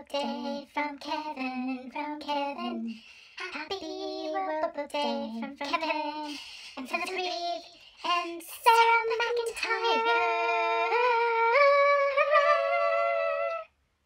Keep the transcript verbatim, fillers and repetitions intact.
birthday from Kevin, from Kevin. Happy birthday from Kevin. And Philip Reeve and Sarah McIntyre.